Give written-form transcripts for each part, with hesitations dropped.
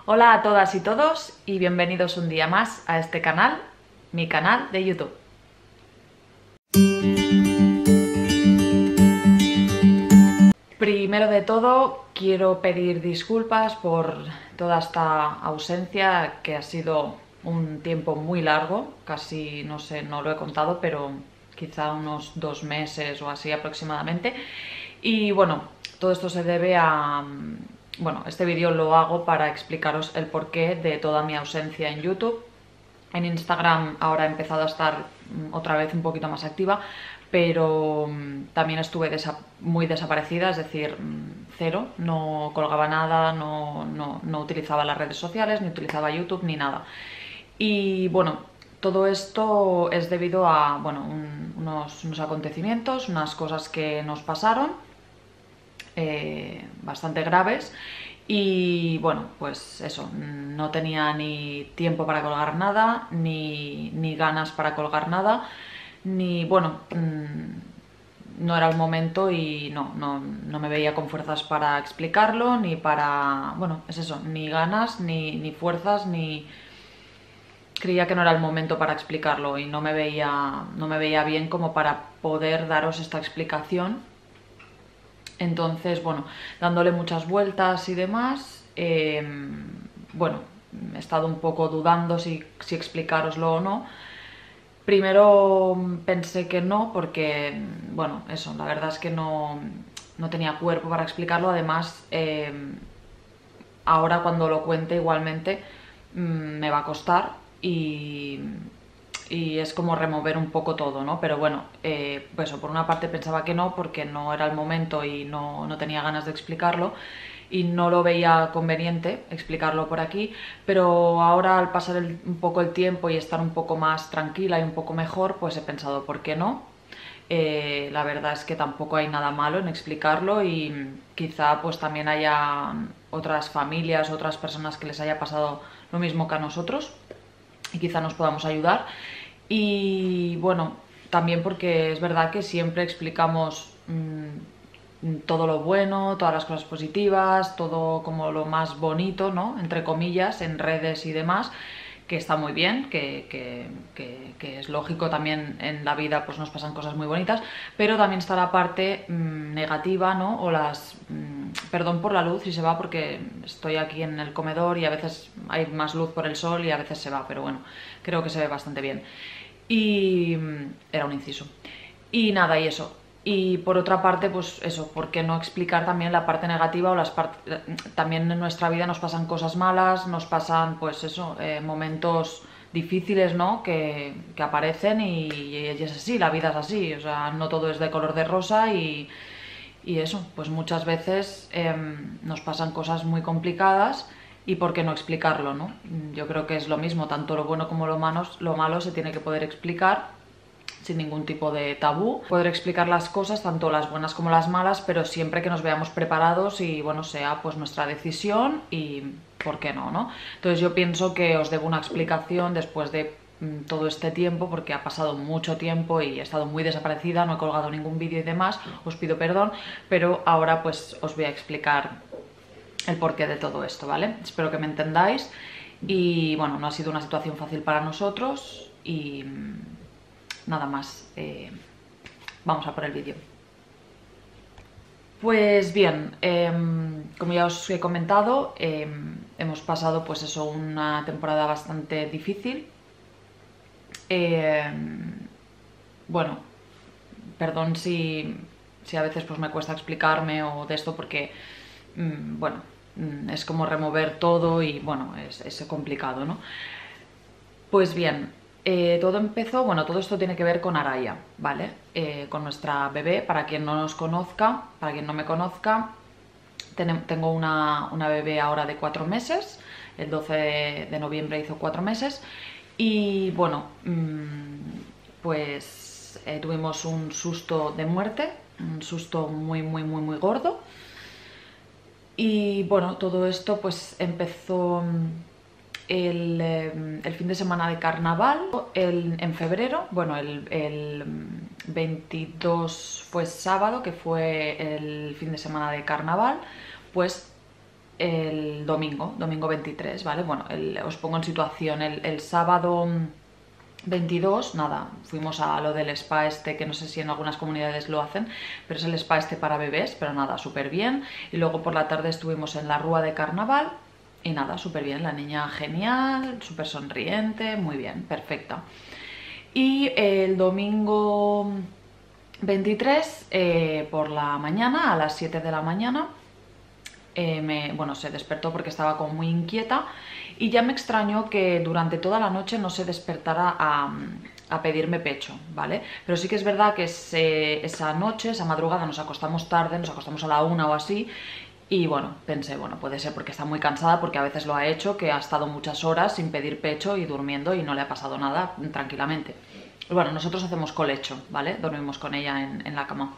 Hola a todas y todos y bienvenidos un día más a este canal, mi canal de YouTube. Primero de todo, quiero pedir disculpas por toda esta ausencia que ha sido un tiempo muy largo, casi no sé, no lo he contado, pero quizá unos 2 meses o así aproximadamente. Y bueno, todo esto se debe a... Bueno, este vídeo lo hago para explicaros el porqué de toda mi ausencia en YouTube. En Instagram ahora he empezado a estar otra vez un poquito más activa, pero también estuve muy desaparecida, es decir, cero, no colgaba nada, no utilizaba las redes sociales, ni utilizaba YouTube, ni nada. Y bueno, todo esto es debido a bueno, unos acontecimientos, unas cosas que nos pasaron, bastante graves. Y bueno, pues eso, no tenía ni tiempo para colgar nada, ni ganas para colgar nada, ni bueno, no era el momento y no me veía con fuerzas para explicarlo, ni para, bueno, es eso, ni ganas, ni fuerzas, ni... Creía que no era el momento para explicarlo y no me veía bien como para poder daros esta explicación. Entonces, bueno, dándole muchas vueltas y demás, bueno, he estado un poco dudando si explicaroslo o no. Primero pensé que no, porque, bueno, eso, la verdad es que no tenía cuerpo para explicarlo. Además, ahora cuando lo cuente igualmente me va a costar y es como remover un poco todo, ¿no? Pero bueno, pues por una parte pensaba que no, porque no era el momento y no tenía ganas de explicarlo y no lo veía conveniente explicarlo por aquí, pero ahora al pasar un poco el tiempo y estar un poco más tranquila y un poco mejor, pues he pensado, ¿por qué no? La verdad es que tampoco hay nada malo en explicarlo y quizá pues también haya otras familias, otras personas que les haya pasado lo mismo que a nosotros y quizá nos podamos ayudar. Y bueno, también porque es verdad que siempre explicamos todo lo bueno, todas las cosas positivas, todo como lo más bonito, ¿no? Entre comillas, en redes y demás, que está muy bien, que es lógico, también en la vida pues nos pasan cosas muy bonitas, pero también está la parte negativa, ¿no? O las... perdón por la luz si se va, porque estoy aquí en el comedor y a veces hay más luz por el sol y a veces se va, pero bueno, creo que se ve bastante bien. Y era un inciso. Y nada, y eso. Y por otra parte, pues eso, ¿por qué no explicar también la parte negativa o las partes... También en nuestra vida nos pasan cosas malas, nos pasan, pues eso, momentos difíciles, ¿no? Que aparecen y es así, la vida es así, o sea, no todo es de color de rosa y eso, pues muchas veces nos pasan cosas muy complicadas y por qué no explicarlo, ¿no? Yo creo que es lo mismo, tanto lo bueno como lo malo se tiene que poder explicar sin ningún tipo de tabú, poder explicar las cosas, tanto las buenas como las malas, pero siempre que nos veamos preparados y bueno, sea pues nuestra decisión y por qué no, ¿no? Entonces yo pienso que os debo una explicación después de todo este tiempo, porque ha pasado mucho tiempo y he estado muy desaparecida, no he colgado ningún vídeo y demás, os pido perdón, pero ahora pues os voy a explicar el porqué de todo esto, ¿vale? Espero que me entendáis y bueno, no ha sido una situación fácil para nosotros y nada más, vamos a por el vídeo. Pues bien, como ya os he comentado, hemos pasado pues eso, una temporada bastante difícil. Bueno, perdón si a veces pues me cuesta explicarme o de esto porque, bueno, es como remover todo y bueno, es complicado, ¿no? Pues bien, todo empezó, bueno, todo esto tiene que ver con Araya, ¿vale? Con nuestra bebé, para quien no nos conozca, para quien no me conozca, tengo una bebé ahora de 4 meses, el 12 de noviembre hizo 4 meses y bueno, pues tuvimos un susto de muerte, un susto muy gordo y bueno, todo esto pues empezó el fin de semana de carnaval, en febrero, bueno, el 22 fue sábado, que fue el fin de semana de carnaval, pues el domingo 23, ¿vale? Bueno, os pongo en situación, el sábado 22, nada, fuimos a lo del spa este, que no sé si en algunas comunidades lo hacen, pero es el spa este para bebés, pero nada, súper bien. Y luego por la tarde estuvimos en la Rúa de Carnaval y nada, súper bien, la niña genial, súper sonriente, muy bien, perfecta. Y el domingo 23, por la mañana, a las 7 de la mañana, bueno, se despertó porque estaba como muy inquieta y ya me extrañó que durante toda la noche no se despertara a pedirme pecho, ¿vale? Pero sí que es verdad que esa noche, esa madrugada, nos acostamos tarde, nos acostamos a la 1 o así, y bueno, pensé, bueno, puede ser porque está muy cansada, porque a veces lo ha hecho, que ha estado muchas horas sin pedir pecho y durmiendo y no le ha pasado nada tranquilamente. Bueno, nosotros hacemos colecho, ¿vale? Dormimos con ella en la cama.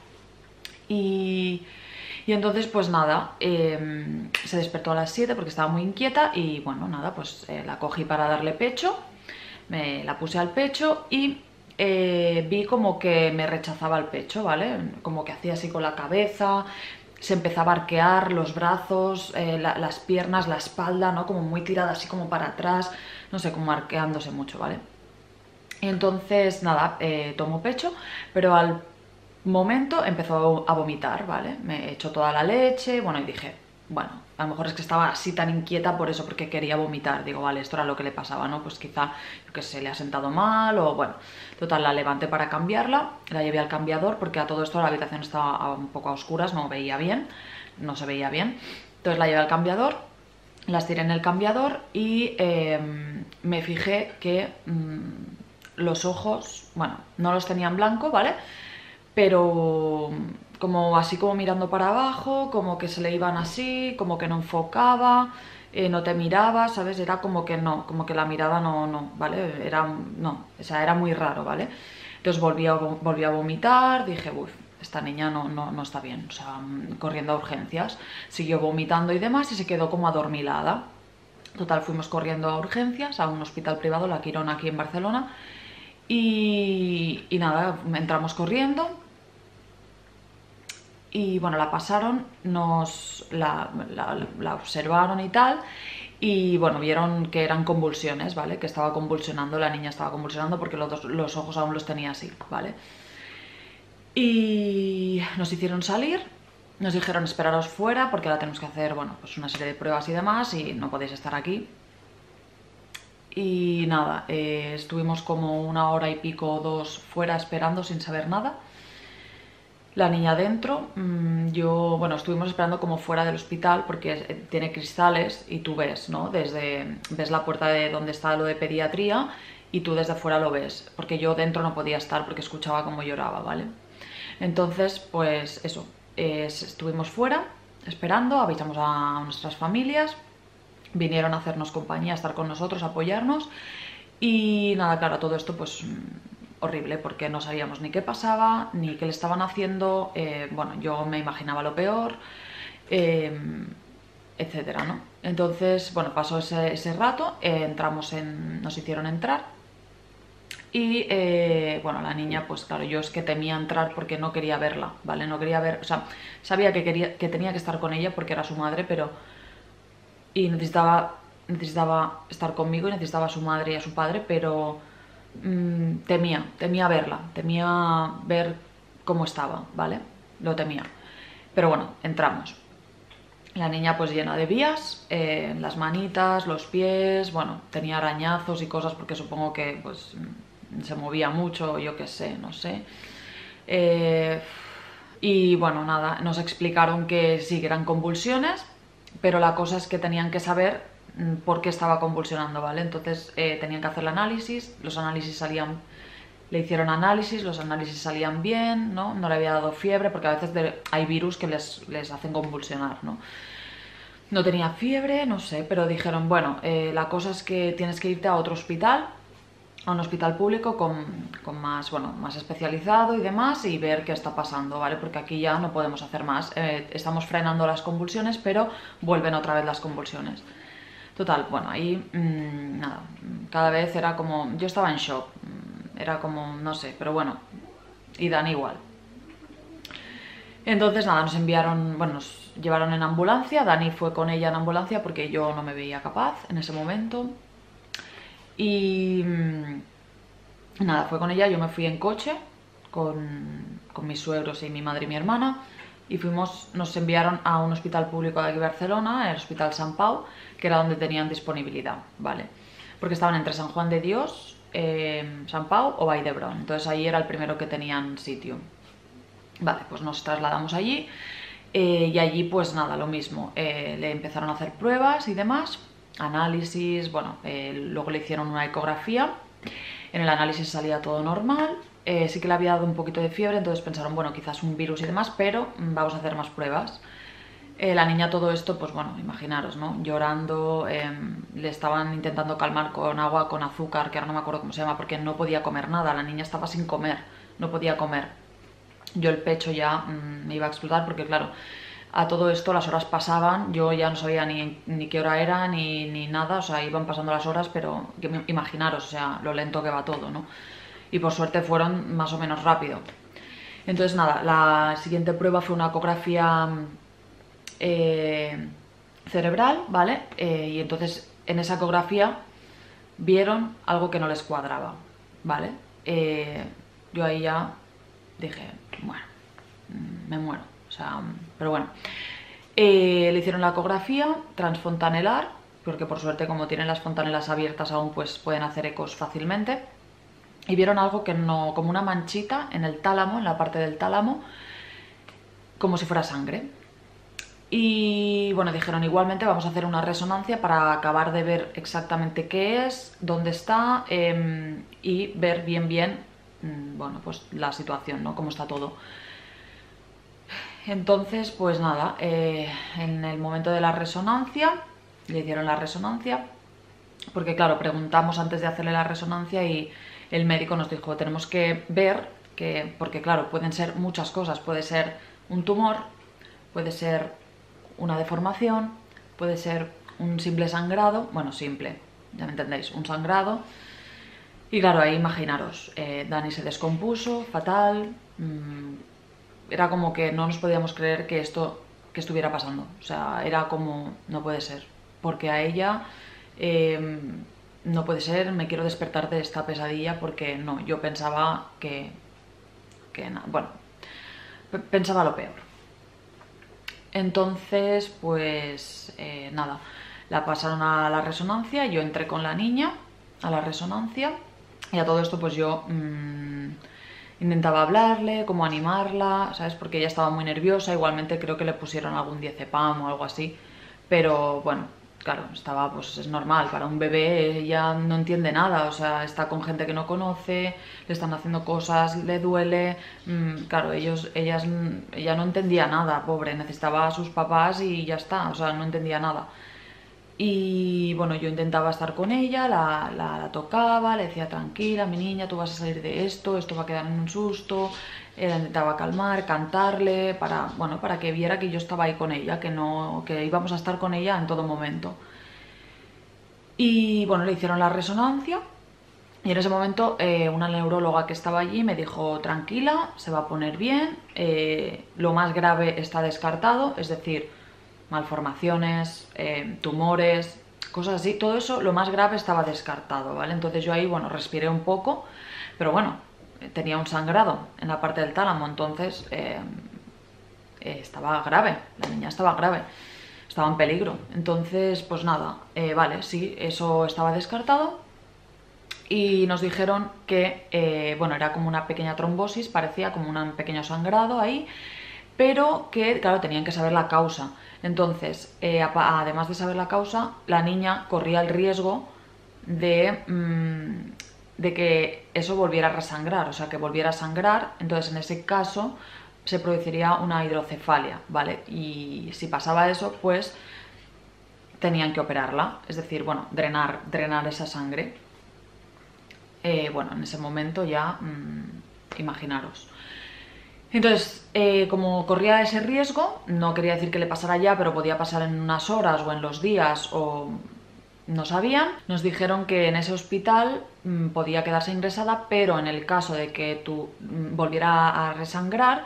Y entonces pues nada, se despertó a las 7 porque estaba muy inquieta y bueno, nada, pues la cogí para darle pecho, me la puse al pecho y vi como que me rechazaba el pecho, ¿vale? Como que hacía así con la cabeza, se empezaba a arquear los brazos, las piernas, la espalda, ¿no? Como muy tirada así como para atrás, no sé, como arqueándose mucho, ¿vale? Y entonces, nada, tomó pecho, pero al momento empezó a vomitar, ¿vale? Me echó toda la leche, bueno, y dije, bueno, a lo mejor es que estaba así tan inquieta por eso, porque quería vomitar. Digo, vale, esto era lo que le pasaba, ¿no? Pues quizá, yo que sé, le ha sentado mal o bueno. Total, la levanté para cambiarla, la llevé al cambiador, porque a todo esto la habitación estaba un poco a oscuras, no veía bien, no se veía bien. Entonces la llevé al cambiador, las tiré en el cambiador y me fijé que los ojos, bueno, no los tenía en blanco, ¿vale? Pero como así como mirando para abajo, como que se le iban así, como que no enfocaba, no te miraba, ¿sabes? Era como que no, como que la mirada no, ¿vale? Era, no, o sea, era muy raro, ¿vale? Entonces volví a vomitar, dije, uff, esta niña no está bien, o sea, corriendo a urgencias. Siguió vomitando y demás y se quedó como adormilada. Total, fuimos corriendo a urgencias, a un hospital privado, la Quirón aquí en Barcelona, y nada, entramos corriendo y bueno, la pasaron, la observaron y tal, y bueno, vieron que eran convulsiones, ¿vale? Que estaba convulsionando, la niña estaba convulsionando porque los ojos aún los tenía así, ¿vale? Y nos hicieron salir, nos dijeron esperaros fuera porque ahora tenemos que hacer, bueno, pues una serie de pruebas y demás y no podéis estar aquí. Y nada, estuvimos como 1 hora y pico o 2 fuera esperando sin saber nada. La niña dentro, bueno, estuvimos esperando como fuera del hospital porque tiene cristales y tú ves, ¿no? Ves la puerta de donde está lo de pediatría y tú desde fuera lo ves, porque yo dentro no podía estar porque escuchaba cómo lloraba, ¿vale? Entonces, pues eso, estuvimos fuera esperando, avisamos a nuestras familias, vinieron a hacernos compañía, a estar con nosotros, a apoyarnos y nada, claro, todo esto pues horrible porque no sabíamos ni qué pasaba, ni qué le estaban haciendo, bueno, yo me imaginaba lo peor, etcétera, ¿no? Entonces, bueno, pasó ese rato, nos hicieron entrar y, bueno, la niña, pues claro, yo es que temía entrar porque no quería verla, ¿vale? No quería ver, o sea, sabía que tenía que estar con ella porque era su madre, pero y necesitaba estar conmigo y necesitaba a su madre y a su padre, pero temía verla, temía ver cómo estaba, ¿vale? Lo temía. Pero bueno, entramos. La niña pues llena de vías, las manitas, los pies, bueno, tenía arañazos y cosas porque supongo que pues se movía mucho, yo qué sé, no sé. Y bueno, nada, nos explicaron que sí, que eran convulsiones, pero la cosa es que tenían que saber por qué estaba convulsionando, ¿vale? Entonces tenían que hacer el análisis, los análisis salían, le hicieron análisis, los análisis salían bien, ¿no? No le había dado fiebre, porque a veces hay virus que les hacen convulsionar, ¿no? No tenía fiebre, no sé, pero dijeron, bueno, la cosa es que tienes que irte a otro hospital, a un hospital público con más, bueno, más especializado y demás y ver qué está pasando, ¿vale? Porque aquí ya no podemos hacer más. Estamos frenando las convulsiones, pero vuelven otra vez las convulsiones. Total, bueno, ahí nada, cada vez era como, yo estaba en shock, era como, no sé, pero bueno, y dan igual. Entonces nada, nos enviaron, bueno, nos llevaron en ambulancia, Dani fue con ella en ambulancia porque yo no me veía capaz en ese momento. Y nada, fue con ella, yo me fui en coche con mis suegros y mi madre y mi hermana y nos enviaron a un hospital público de aquí de Barcelona, el Hospital Sant Pau, que era donde tenían disponibilidad, ¿vale? Porque estaban entre San Juan de Dios, Sant Pau o Vall d'Hebron, entonces ahí era el primero que tenían sitio. Vale, pues nos trasladamos allí y allí pues nada, lo mismo, le empezaron a hacer pruebas y demás, análisis, bueno, luego le hicieron una ecografía, en el análisis salía todo normal, sí que le había dado un poquito de fiebre, entonces pensaron, bueno, quizás un virus y demás, pero vamos a hacer más pruebas. La niña todo esto, pues bueno, imaginaros, ¿no? Llorando, le estaban intentando calmar con agua, con azúcar, que ahora no me acuerdo cómo se llama, porque no podía comer nada, la niña estaba sin comer, no podía comer. Yo el pecho ya me iba a explotar porque claro, a todo esto las horas pasaban, yo ya no sabía ni qué hora era ni nada, o sea, iban pasando las horas, pero imaginaros, o sea, lo lento que va todo, ¿no? Y por suerte fueron más o menos rápido. Entonces nada, la siguiente prueba fue una ecografía cerebral, ¿vale? Y entonces en esa ecografía vieron algo que no les cuadraba, ¿vale? Yo ahí ya dije, bueno, me muero, o sea, pero bueno. Le hicieron la ecografía transfontanelar, porque por suerte como tienen las fontanelas abiertas aún, pues pueden hacer ecos fácilmente. Y vieron algo que no, como una manchita en el tálamo, en la parte del tálamo, como si fuera sangre. Y bueno, dijeron igualmente vamos a hacer una resonancia para acabar de ver exactamente qué es, dónde está y ver bien, bueno, pues la situación, ¿no? Cómo está todo. Entonces, pues nada, en el momento de la resonancia, le hicieron la resonancia, porque claro, preguntamos antes de hacerle la resonancia y el médico nos dijo, tenemos que ver, porque claro, pueden ser muchas cosas, puede ser un tumor, puede ser una deformación, puede ser un simple sangrado, bueno, simple, ya me entendéis, un sangrado. Y claro, ahí imaginaros, Dani se descompuso, fatal, era como que no nos podíamos creer que esto que estuviera pasando, o sea, era como, no puede ser, porque a ella, no puede ser, me quiero despertar de esta pesadilla porque no, yo pensaba bueno, pensaba lo peor. Entonces, pues nada, la pasaron a la resonancia, yo entré con la niña a la resonancia y a todo esto pues yo intentaba hablarle, como animarla, ¿sabes? Porque ella estaba muy nerviosa, igualmente creo que le pusieron algún diazepam o algo así, pero bueno, claro, estaba, pues es normal, para un bebé ella no entiende nada, o sea, está con gente que no conoce, le están haciendo cosas, le duele, claro, ella no entendía nada, pobre, necesitaba a sus papás y ya está, o sea, no entendía nada. Y bueno, yo intentaba estar con ella, la tocaba, le decía tranquila, mi niña, tú vas a salir de esto va a quedar en un susto, la intentaba calmar, cantarle, bueno, para que viera que yo estaba ahí con ella, que íbamos a estar con ella en todo momento. Y bueno, le hicieron la resonancia y en ese momento una neuróloga que estaba allí me dijo tranquila, se va a poner bien, lo más grave está descartado, es decir, malformaciones, tumores, cosas así, todo eso, lo más grave estaba descartado, ¿vale? Entonces yo ahí, bueno, respiré un poco, pero bueno, tenía un sangrado en la parte del tálamo, entonces estaba grave, la niña estaba grave, estaba en peligro. Entonces, pues nada, vale, sí, eso estaba descartado y nos dijeron que, bueno, era como una pequeña trombosis, parecía como un pequeño sangrado ahí, pero que, claro, tenían que saber la causa. Entonces, además de saber la causa, la niña corría el riesgo de que eso volviera a resangrar, o sea, que volviera a sangrar. Entonces, en ese caso, se produciría una hidrocefalia, ¿vale? Y si pasaba eso, pues tenían que operarla, es decir, bueno, drenar esa sangre. Bueno, en ese momento ya, imaginaros. Entonces, como corría ese riesgo, no quería decir que le pasara ya, pero podía pasar en unas horas o en los días o no sabían, nos dijeron que en ese hospital podía quedarse ingresada, pero en el caso de que tú volviera a resangrar,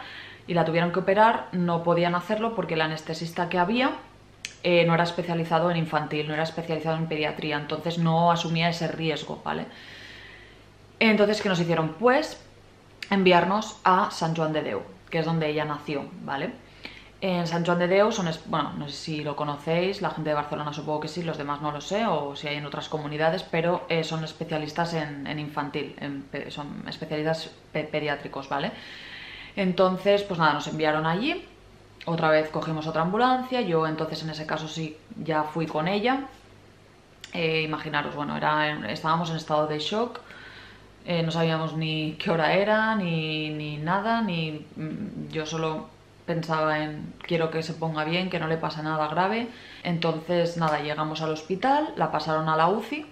y la tuvieron que operar, no podían hacerlo porque el anestesista que había no era especializado en infantil, no era especializado en pediatría, entonces no asumía ese riesgo, ¿vale? Entonces, ¿qué nos hicieron? Pues enviarnos a Sant Joan de Déu, que es donde ella nació, ¿vale? En Sant Joan de Déu son, bueno, no sé si lo conocéis, la gente de Barcelona supongo que sí, los demás no lo sé, o si hay en otras comunidades, pero son especialistas en infantil, son especialistas pediátricos, ¿vale? Entonces, pues nada, nos enviaron allí, otra vez cogimos otra ambulancia, yo entonces en ese caso sí ya fui con ella. Imaginaros, bueno, estábamos en estado de shock, no sabíamos ni qué hora era, ni nada, yo solo pensaba en quiero que se ponga bien, que no le pase nada grave. Entonces nada, llegamos al hospital, la pasaron a la UCI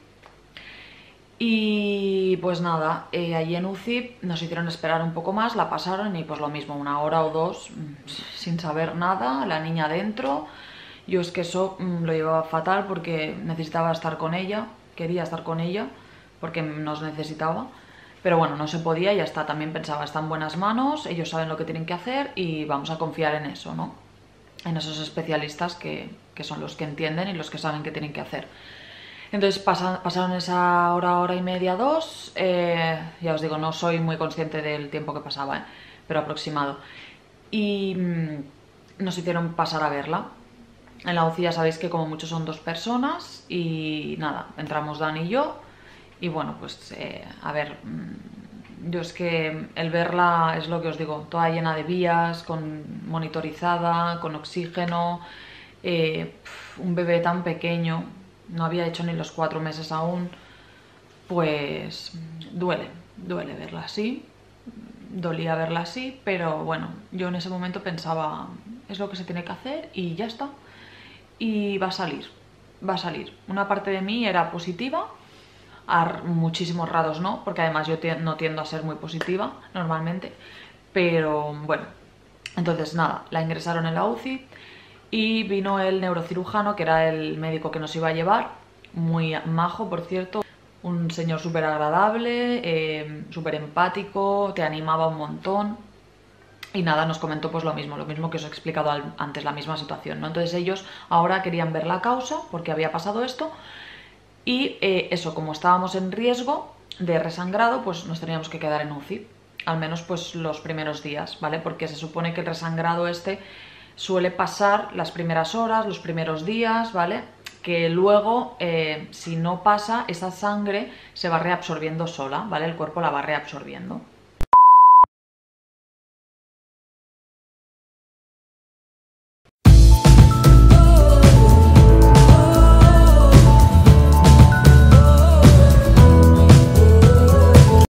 y pues nada, allí en UCI nos hicieron esperar un poco más, la pasaron y pues lo mismo, 1 hora o 2 sin saber nada, la niña dentro. Yo es que eso lo llevaba fatal porque necesitaba estar con ella, quería estar con ella porque nos necesitaba. Pero bueno, no se podía y ya está, también pensaba, está en buenas manos, ellos saben lo que tienen que hacer y vamos a confiar en eso, ¿no? En esos especialistas que son los que entienden y los que saben qué tienen que hacer. Entonces pasaron esa hora y media, 2, ya os digo, no soy muy consciente del tiempo que pasaba, pero aproximado. Y nos hicieron pasar a verla. En la UCI ya sabéis que como mucho son 2 personas y nada, entramos Dani y yo. Y bueno, pues a ver, yo es que el verla es lo que os digo, toda llena de vías, monitorizada, con oxígeno, un bebé tan pequeño, no había hecho ni los 4 meses aún, pues duele verla así, dolía verla así, pero bueno, yo en ese momento pensaba, es lo que se tiene que hacer y ya está, y va a salir, va a salir. Una parte de mí era positiva, a muchísimos grados no, porque además yo no tiendo a ser muy positiva normalmente, pero bueno, entonces nada, la ingresaron en la UCI y vino el neurocirujano, que era el médico que nos iba a llevar, muy majo por cierto, un señor súper agradable, súper empático, te animaba un montón. Y nada, nos comentó pues lo mismo que os he explicado antes, la misma situación, ¿no? Entonces ellos ahora querían ver la causa, porque había pasado esto, y eso, como estábamos en riesgo de resangrado, pues nos teníamos que quedar en UCI, al menos pues los primeros días, ¿vale? Porque se supone que el resangrado suele pasar las primeras horas, los primeros días, ¿vale? Que luego, si no pasa, esa sangre se va reabsorbiendo sola, ¿vale? El cuerpo la va reabsorbiendo.